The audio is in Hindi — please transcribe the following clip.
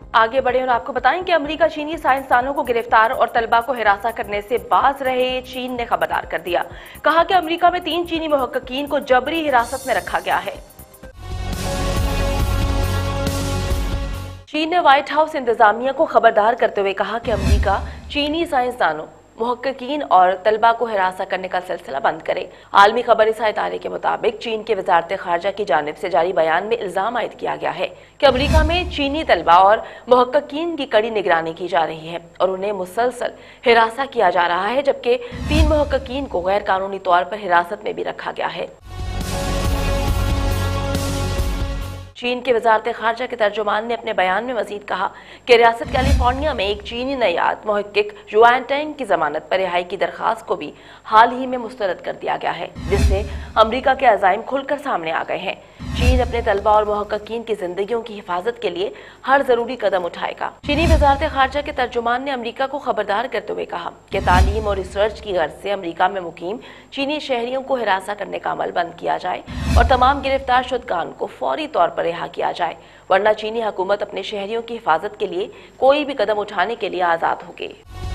आगे बढ़े और आपको बताएं कि अमेरिका चीनी साइंसदानों को गिरफ्तार और तलबा को हिरासत करने से बाज रहे चीन ने खबरदार कर दिया। कहा कि अमेरिका में 3 चीनी मुहक्किकीन को जबरी हिरासत में रखा गया है। चीन ने व्हाइट हाउस इंतजामिया को खबरदार करते हुए कहा कि अमेरिका चीनी साइंसदानों, मुहक्किकीन और तलबा को हिरासत करने का सिलसिला बंद करे। आलमी खबरसां इदारे के मुताबिक चीन के वजारत खारजा की जानिब से जारी बयान में इल्जाम आयद किया गया है कि अमेरिका में चीनी तलबा और मुहक्किकीन की कड़ी निगरानी की जा रही है और उन्हें मुसलसल हिरासत किया जा रहा है, जबकि 3 मुहक्किकीन को गैर कानूनी तौर पर हिरासत में भी रखा गया है। चीन के वजारत खारजा के तर्जुमान ने अपने बयान में मजीद कहा कि रियासत कैलिफोर्निया में एक चीनी नयाद मुहक्किक जुआन टैंग की जमानत पर रिहाई की दरख्वास्त को भी हाल ही में मुस्तरद कर दिया गया है, जिससे अमेरिका के अज़ाइम खुलकर सामने आ गए हैं। चीन अपने तलबा और मुहक्किकीन की जिंदगियों की हिफाजत के लिए हर जरूरी कदम उठाएगा। चीनी वजारत खारजा के तर्जुमान ने अमेरिका को खबरदार करते हुए कहा कि तालीम और रिसर्च की गर्ज से अमेरिका में मुकीम चीनी शहरियों को हिरासत करने का अमल बंद किया जाए और तमाम गिरफ्तार शुदगान को फौरी तौर पर रिहा किया जाए, वरना चीनी हुकूमत अपने शहरियों की हिफाजत के लिए कोई भी कदम उठाने के लिए आज़ाद होगी।